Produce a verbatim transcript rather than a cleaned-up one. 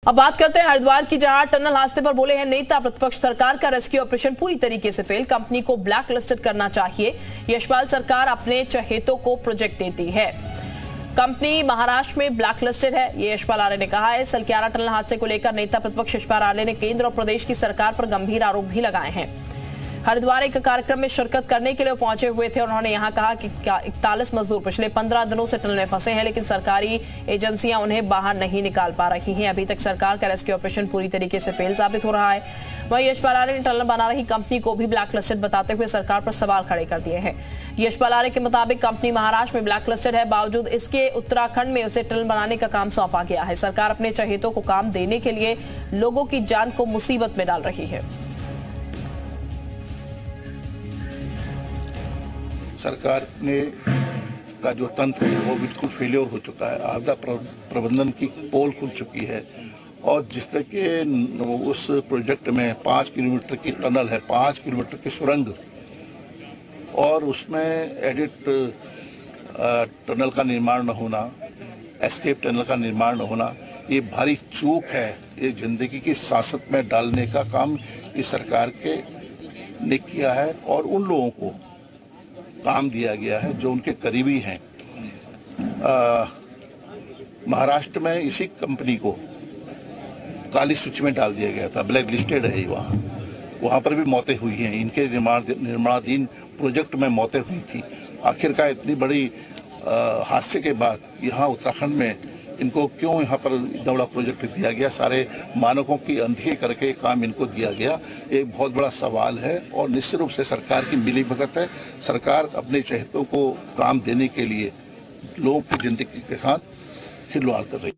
अब बात करते हैं हरिद्वार की, जहां टनल हादसे पर बोले हैं नेता प्रतिपक्ष। सरकार का रेस्क्यू ऑपरेशन पूरी तरीके से फेल, कंपनी को ब्लैक लिस्टेड करना चाहिए। यशपाल सरकार अपने चहेतों को प्रोजेक्ट देती है, कंपनी महाराष्ट्र में ब्लैक लिस्टेड है, ये यशपाल आर्य ने कहा है। सलक्यारा टनल हादसे को लेकर नेता प्रतिपक्ष यशपाल आर्य ने केंद्र और प्रदेश की सरकार पर गंभीर आरोप भी लगाए हैं। हरिद्वार एक कार्यक्रम में शिरकत करने के लिए पहुंचे हुए थे। उन्होंने यहां कहा कि इकतालीस मजदूर पिछले पंद्रह दिनों से टनल में फंसे हैं, लेकिन सरकारी एजेंसियां उन्हें बाहर नहीं निकाल पा रही हैं। अभी तक सरकार का रेस्क्यू ऑपरेशन पूरी तरीके से फेल साबित हो रहा है। वहीं यशपाल आर्य ने टनल बना रही कंपनी को भी ब्लैक लिस्टेड बताते हुए सरकार पर सवाल खड़े कर दिए हैं। यशपाल आर्य के मुताबिक कंपनी महाराष्ट्र में ब्लैक लिस्टेड है, बावजूद इसके उत्तराखंड में उसे टनल बनाने का काम सौंपा गया है। सरकार अपने चहेतों को काम देने के लिए लोगों की जान को मुसीबत में डाल रही है। सरकार ने का जो तंत्र है वो बिल्कुल फेलियर हो चुका है। आपदा प्रबंधन की पोल खुल चुकी है और जिस तरह के उस प्रोजेक्ट में पाँच किलोमीटर की टनल है, पाँच किलोमीटर की सुरंग, और उसमें एडिट टनल का निर्माण न होना, एस्केप टनल का निर्माण न होना, ये भारी चूक है। ये जिंदगी की सासत में डालने का काम इस सरकार के ने किया है और उन लोगों को काम दिया गया है जो उनके करीबी हैं। महाराष्ट्र में इसी कंपनी को काली सूची में डाल दिया गया था, ब्लैक लिस्टेड है वहाँ वहाँ पर भी मौतें हुई हैं। इनके निर्माण निर्माणाधीन प्रोजेक्ट में मौतें हुई थी। आखिरकार इतनी बड़ी हादसे के बाद यहाँ उत्तराखंड में इनको क्यों यहाँ पर इतना बड़ा प्रोजेक्ट दिया गया, सारे मानकों की अनदेखी करके काम इनको दिया गया, एक बहुत बड़ा सवाल है। और निश्चित रूप से सरकार की मिलीभगत है। सरकार अपने चहेतों को काम देने के लिए लोगों की जिंदगी के साथ खिलवाड़ कर रही है।